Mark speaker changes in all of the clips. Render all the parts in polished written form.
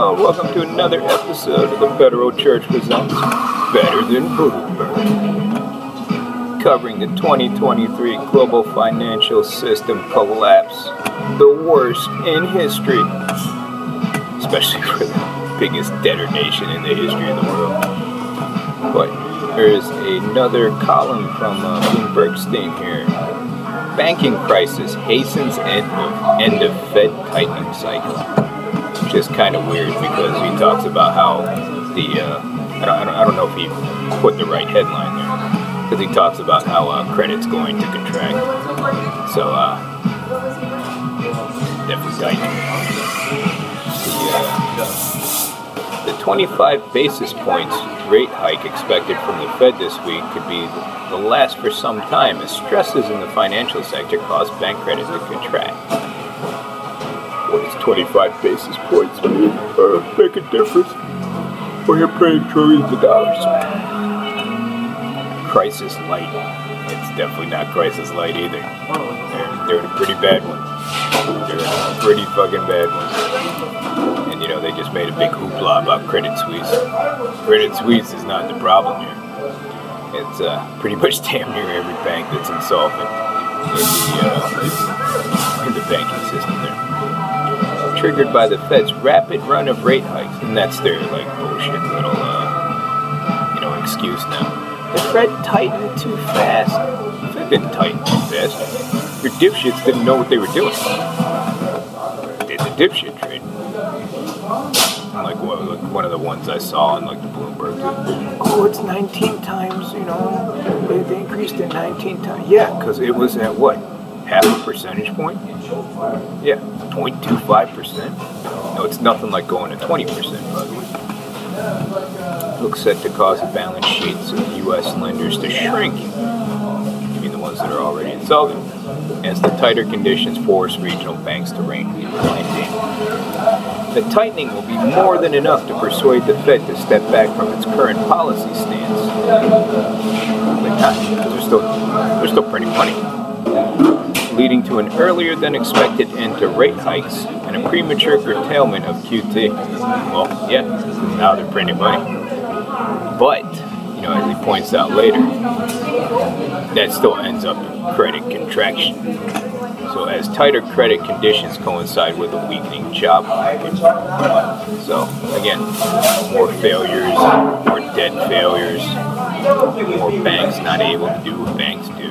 Speaker 1: Welcome to another episode of the Federal Church Presents Better Than Bloomberg, covering the 2023 global financial system collapse, the worst in history, especially for the biggest debtor nation in the history of the world. But there's another column from Bloomberg's theme here. Banking crisis hastens end of Fed tightening cycle. Which is kind of weird because he talks about how the I don't know if he put the right headline there, because he talks about how credit's going to contract. So definitely tightening. The 25 basis points rate hike expected from the Fed this week could be the last for some time, as stresses in the financial sector cause bank credit to contract. What does 25 basis points make a difference when you're paying trillions of dollars? Crisis light. It's definitely not crisis light either. They're in a pretty bad one. They're in a pretty fucking bad one. And you know, they just made a big hoopla about Credit Suisse. Credit Suisse is not the problem here. It's pretty much damn near every bank that's insolvent in the banking system there. Triggered by the Fed's rapid run of rate hikes, and that's their like bullshit little excuse now. The Fed tightened too fast. The Fed didn't tighten too fast. Your dipshits didn't know what they were doing. Did the dipshit trade? Like one of the ones I saw on like the Bloomberg. Oh, it's 19 times. You know, they increased it 19 times. Yeah, because it was at what? Half a percentage point? Yeah, 0.25%. No, it's nothing like going to 20%, by the way. Looks set to cause the balance sheets of U.S. lenders to shrink. I mean the ones that are already insolvent, as the tighter conditions force regional banks to rein in lending. The tightening will be more than enough to persuade the Fed to step back from its current policy stance. But not, because they're still printing money, leading to an earlier than expected end to rate hikes and a premature curtailment of QT. Well, yeah, now they're printing money. But, you know, as he points out later, that still ends up in credit contraction. So as tighter credit conditions coincide with a weakening job market. So, again, more failures, more debt failures, more banks not able to do what banks do.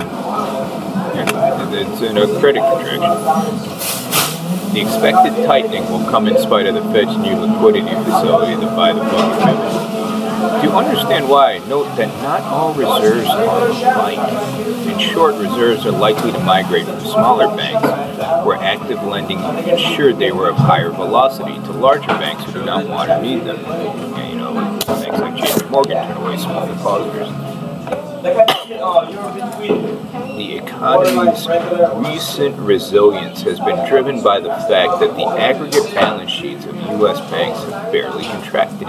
Speaker 1: It's in a credit contraction. The expected tightening will come in spite of the Fed's new liquidity facility, the buy the fucking pivot. To understand why, note that not all reserves are alike. In short, reserves are likely to migrate from smaller banks, where active lending ensured they were of higher velocity, to larger banks who do not want to need them. And, you know, banks like JP Morgan turn away small depositors. The economy's recent resilience has been driven by the fact that the aggregate balance sheets of U.S. banks have barely contracted.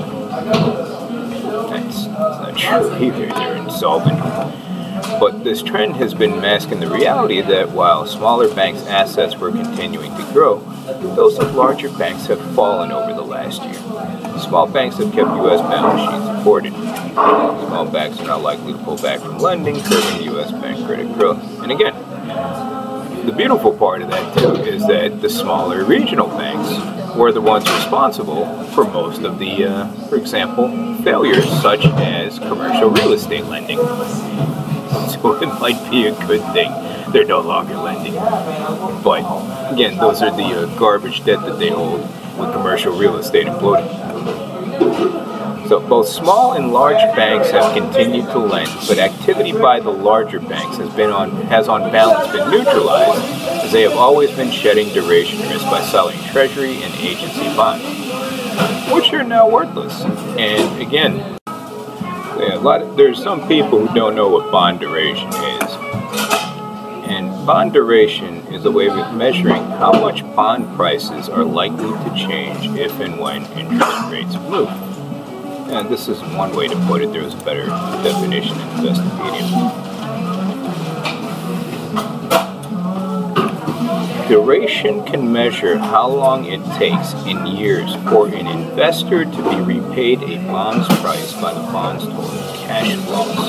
Speaker 1: That's not true either, they're insolvent. But this trend has been masking the reality that while smaller banks' assets were continuing to grow, those of larger banks have fallen over the last year. Small banks have kept U.S. balance sheets supported. Small banks are not likely to pull back from lending, curbing U.S. bank credit growth. And again, the beautiful part of that too is that the smaller regional banks were the ones responsible for most of the, for example, failures such as commercial real estate lending. So it might be a good thing they're no longer lending. But again, those are the garbage debt that they hold with commercial real estate imploding. So both small and large banks have continued to lend, but activity by the larger banks has on balance been neutralized, as they have always been shedding duration risk by selling treasury and agency bonds, which are now worthless. And again, there's some people who don't know what bond duration is. And bond duration is a way of measuring how much bond prices are likely to change if and when interest rates move. And this is one way to put it. There was a better definition in Investopedia. Duration can measure how long it takes in years for an investor to be repaid a bond's price by the bond's total cash flows.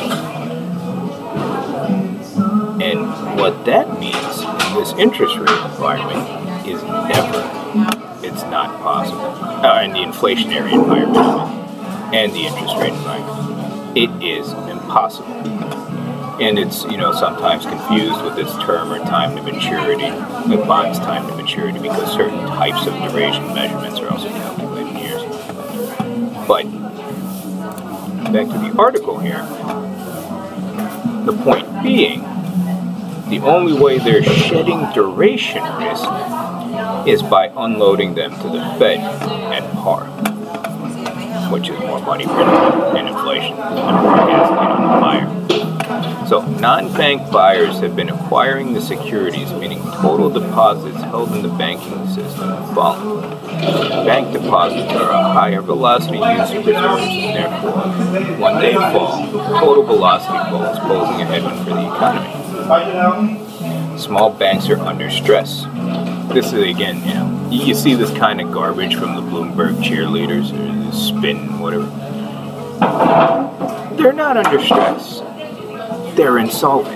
Speaker 1: And what that means in this interest rate environment is never, it's not possible. In the inflationary environment and the interest rate environment, it is impossible. And it's, sometimes confused with its term or time to maturity, the bond's time to maturity, because certain types of duration measurements are also calculated in years. But back to the article here, the point being, the only way they're shedding duration risk is by unloading them to the Fed at par, which is more money printed and inflation and more gasoline on the fire. So non-bank buyers have been acquiring the securities, meaning total deposits held in the banking system have fallen. Bank deposits are a higher velocity use of reserves, and therefore, when they fall, total velocity falls, posing a headwind for the economy. Small banks are under stress. This is, again, you see this kind of garbage from the Bloomberg cheerleaders, or the spin, whatever. They're not under stress. They're insolvent.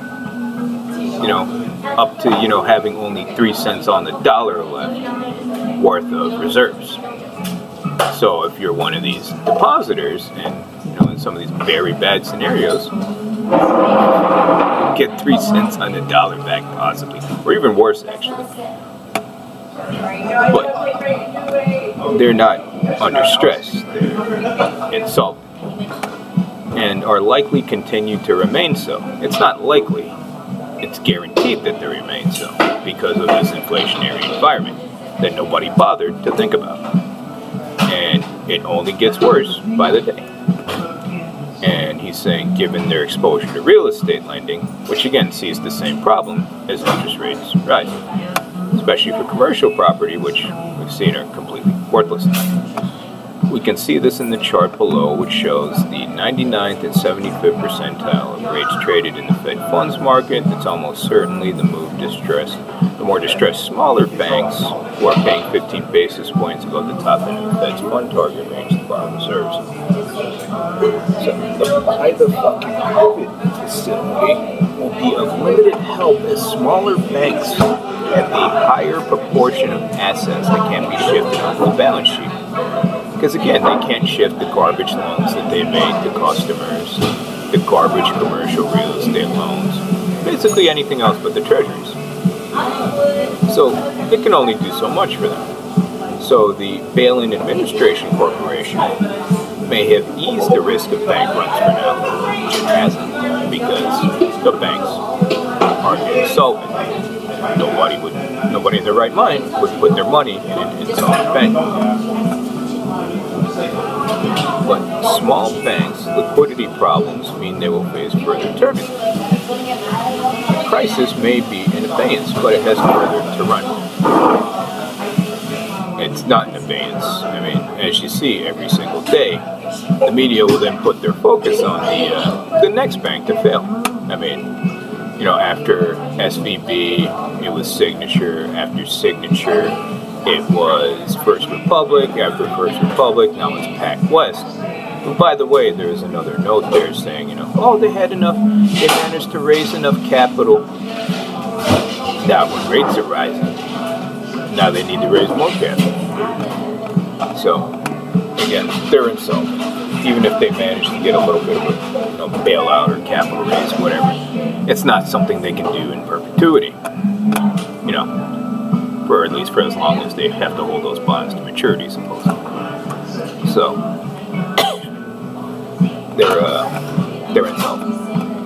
Speaker 1: Up to, having only 3 cents on the dollar left worth of reserves. So if you're one of these depositors, and, in some of these very bad scenarios, get 3 cents on the dollar back possibly, or even worse actually. But they're not under stress, they're insolvent, and are likely continue to remain so. It's not likely, it's guaranteed that they remain so, because of this inflationary environment that nobody bothered to think about. And it only gets worse by the day. And he's saying, given their exposure to real estate lending, which again sees the same problem as interest rates rising, especially for commercial property, which we've seen are completely worthless. We can see this in the chart below, which shows the 99th and 75th percentile of rates traded in the Fed funds market. It's almost certainly the more distressed smaller banks who are paying 15 basis points above the top end of the Fed's fund target range to borrow reserves. So the buy the fucking COVID facility will be of limited help as smaller banks have a higher proportion of assets that can be shifted onto the balance sheet. Because again, they can't shift the garbage loans that they made to customers, the garbage commercial real estate loans, basically anything else but the treasuries. So it can only do so much for them. So the Bail-in Administration Corporation may have eased the risk of bank runs for now, which it hasn't, because the banks are insolvent. Nobody in their right mind would put their money in an insolvent bank. But small banks' liquidity problems mean they will face further turbulence. The crisis may be in abeyance, but it has further to run. It's not in abeyance. I mean, as you see every single day, the media will then put their focus on the next bank to fail. I mean, after SVB, it was Signature. After Signature, it was First Republic. After First Republic, now it's PacWest. And by the way, there's another note there saying, they managed to raise enough capital. Now when rates are rising, now they need to raise more capital. So, again, they're insolvent. Even if they manage to get a little bit of a bailout or capital raise, whatever, it's not something they can do in perpetuity. For at least for as long as they have to hold those bonds to maturity, supposedly. So they're insolvent.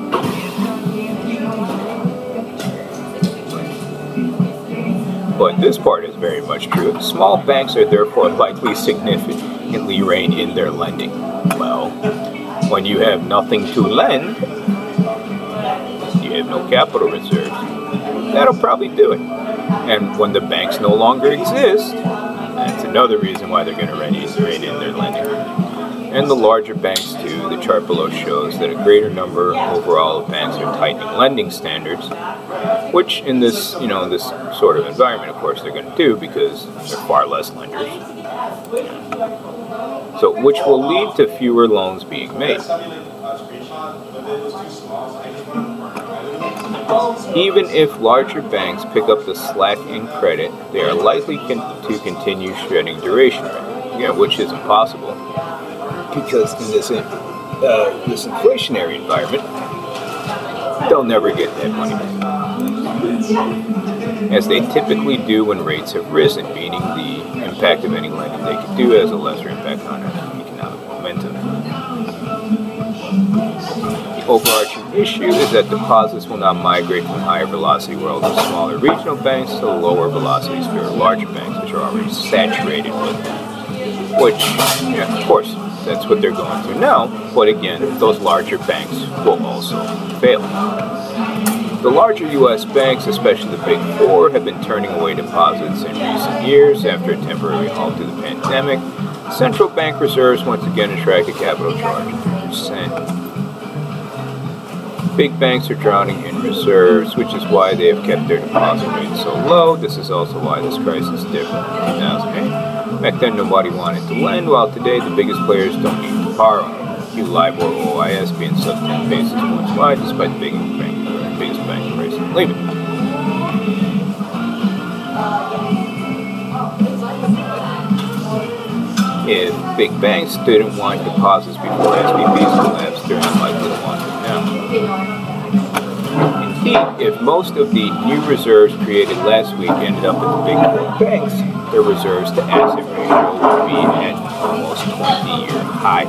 Speaker 1: But this part is very much true. Small banks are therefore likely significantly rein in their lending. Well, when you have nothing to lend, you have no capital reserves, that'll probably do it. And when the banks no longer exist, that's another reason why they're going to rein in their lending. and the larger banks too. The chart below shows that a greater number overall of banks are tightening lending standards, which in this, this sort of environment, of course, they're going to do because there are far less lenders. So, which will lead to fewer loans being made. Even if larger banks pick up the slack in credit, they are likely to continue shredding duration rate, which is impossible because in this inflationary environment, they'll never get that money back, as they typically do when rates have risen, meaning the impact of any lending they could do has a lesser impact on economic momentum. The overarching issue is that deposits will not migrate from higher velocity world of smaller regional banks to lower velocity sphere of larger banks, which are already saturated with them. Which, of course, that's what they're going through now, but again, those larger banks will also fail. The larger U.S. banks, especially the Big Four, have been turning away deposits in recent years after a temporary halt to the pandemic. Central bank reserves once again attract a capital charge of 3%. Big banks are drowning in reserves, which is why they have kept their deposit rates so low. This is also why this crisis is different from 2008. Back then, nobody wanted to lend, while today the biggest players don't need to borrow. LIBOR or OIS being sub 10 basis points wide, despite the biggest bank pricing leaving. If big banks didn't want deposits before SVBs collapsed, they're unlikely to want them now. Indeed, if most of the new reserves created last week ended up at the big four banks, their reserves to asset ratio would be at almost 20-year high.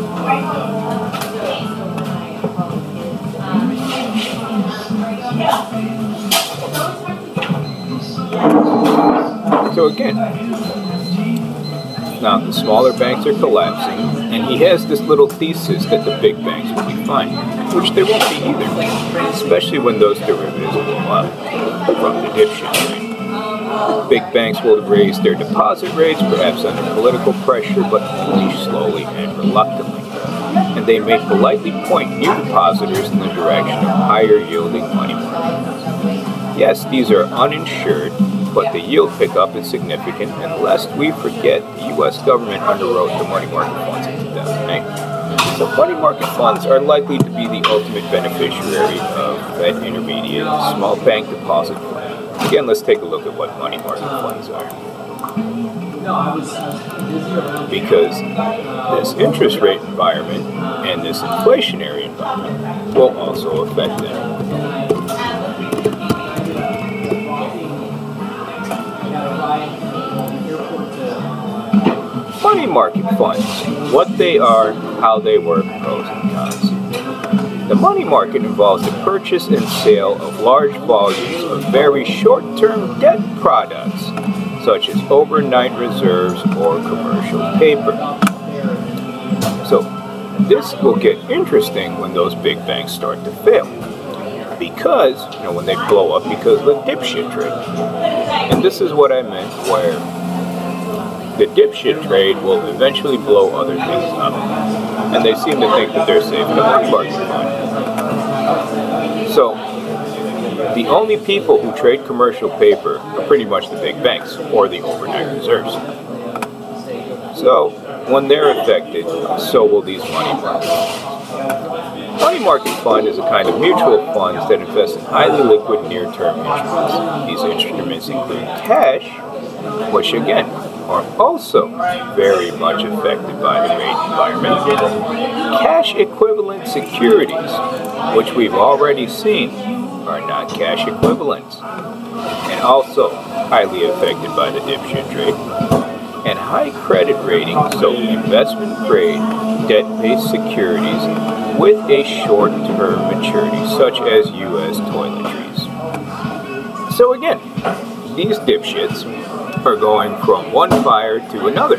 Speaker 1: So again, now the smaller banks are collapsing, and he has this little thesis that the big banks will be fine, which they won't be either, especially when those derivatives go up from the dipshit rate. Big banks will raise their deposit rates, perhaps under political pressure, but only slowly and reluctantly. And they may politely point new depositors in the direction of higher yielding money markets. Yes, these are uninsured, but the yield pickup is significant, and lest we forget, the U.S. government underwrote the money market funds in 2008. So money market funds are likely to be the ultimate beneficiary of Fed intermediate small bank deposit plan. Again, let's take a look at what money market funds are. Because this interest rate environment and this inflationary environment will also affect them. Money market funds, what they are, how they work, pros and cons. The money market involves the purchase and sale of large volumes of very short-term debt products, such as overnight reserves or commercial paper. So this will get interesting when those big banks start to fail. Because, when they blow up because of the dipshit trade. And this is what I meant, where the dipshit trade will eventually blow other things up. And they seem to think that they're safe in the money market fund. So, the only people who trade commercial paper are pretty much the big banks, or the overnight reserves. So, when they're affected, so will these money market funds. Money market fund is a kind of mutual funds that invest in highly liquid near-term instruments. These instruments include cash, which again are also very much affected by the rate environment. Cash equivalent securities, which we've already seen, are not cash equivalents, and also highly affected by the dipshit trade. And high credit rating, so investment grade, debt-based securities with a short-term maturity, such as U.S. toiletries. So again, these dipshits are going from one fire to another.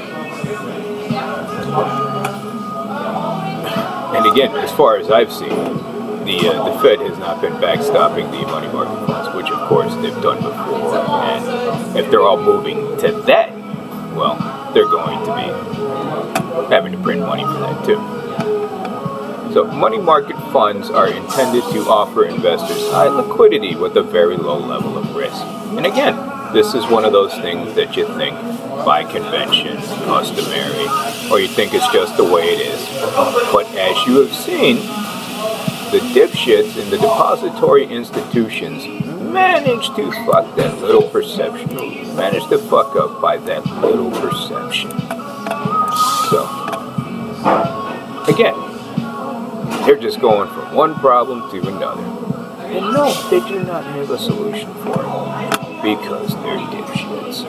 Speaker 1: And again, as far as I've seen, the Fed has not been backstopping the money market funds, which of course they've done before. And if they're all moving to that, well, they're going to be having to print money for that. too. So money market funds are intended to offer investors high liquidity with a very low level of risk. And again, this is one of those things that you think by convention, customary, or you think it's just the way it is. But as you have seen, the dipshits in the depository institutions manage to fuck that little perception. Manage to fuck up by that little perception. So, again, they're just going from one problem to another. And no, they do not have a solution for it. Because they're dipshits.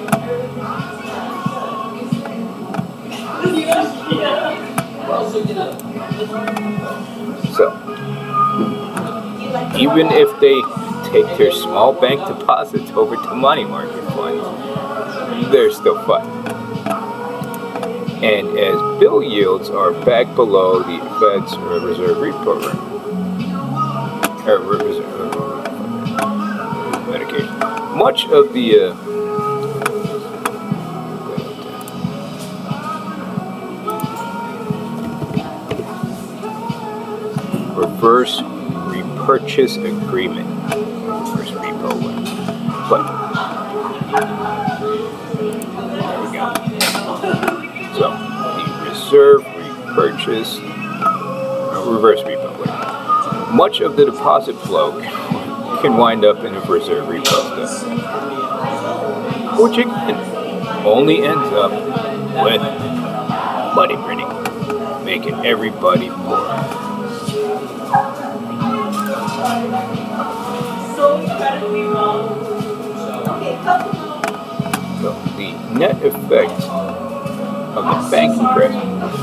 Speaker 1: So, even if they take their small bank deposits over to money market funds, they're still fucked. And as bill yields are back below the Fed's reserve repo rate, medication, much of the reverse repurchase agreement, reverse repo, but there we go. So the reserve repurchase, reverse repo, much of the deposit flow can wind up in a reserve repo, which again only ends up with money printing, making everybody poor. So the net effect of the banking crisis,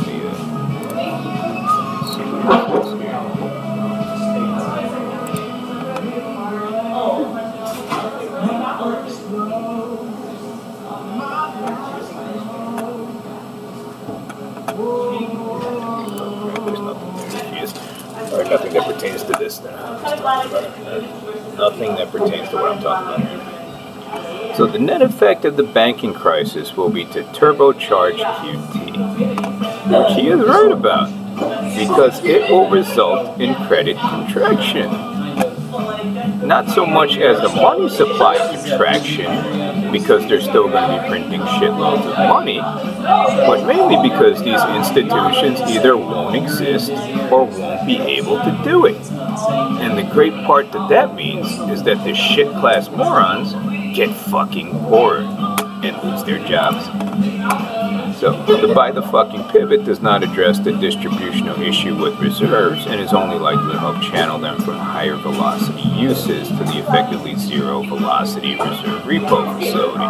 Speaker 1: or nothing that pertains to this. Nothing that pertains to what I'm talking about here. So the net effect of the banking crisis will be to turbocharge QT, which he is right about, because it will result in credit contraction. Not so much as the money supply contraction, because they're still going to be printing shitloads of money, but mainly because these institutions either won't exist or won't be able to do it. And the great part that means is that the shit class morons get fucking poorer and lose their jobs. So the buy the fucking pivot does not address the distributional issue with reserves and is only likely to help channel them from higher velocity uses to the effectively zero velocity reserve repo facility.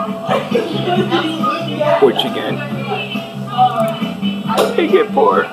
Speaker 1: Which again, they get poorer.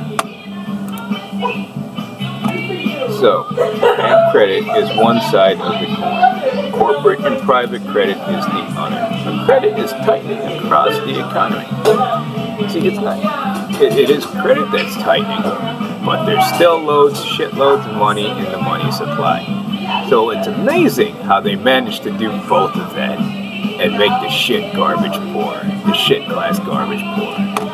Speaker 1: So, bank credit is one side of the coin. Corporate and private credit is the other. The credit is tightening across the economy. See, it's not. It is credit that's tightening, but there's still shitloads of money in the money supply. So it's amazing how they managed to do both of that and make the shit garbage poor, the shit class garbage poor.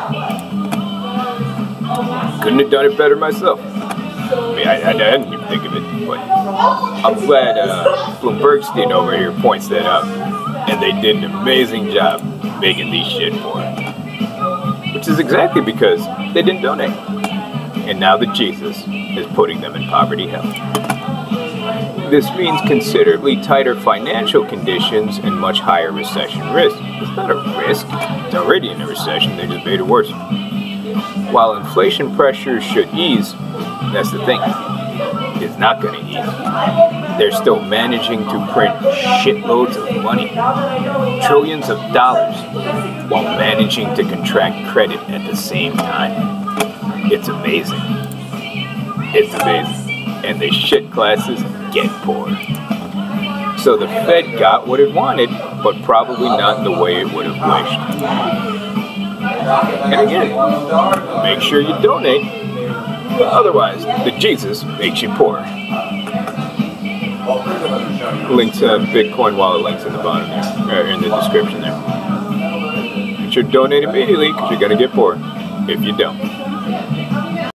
Speaker 1: Couldn't have done it better myself. I mean, I didn't even think of it, but I'm glad Bloomberg over here points that out, and they did an amazing job making these shit poor. Which is exactly because they didn't donate. And now the Jesus is putting them in poverty hell. This means considerably tighter financial conditions and much higher recession risk. It's not a risk. It's already in a recession. They just made it worse. While inflation pressures should ease, that's the thing. It's not going to ease. They're still managing to print shitloads of money, trillions of dollars, while managing to contract credit at the same time. It's amazing. It's amazing. And the shit classes get poor. So the Fed got what it wanted, but probably not in the way it would have wished. And again, make sure you donate. Otherwise, the Jesus makes you poor. Links, Bitcoin wallet links in the bottom there, or in the description there. Make sure to donate immediately because you're going to get poor if you don't.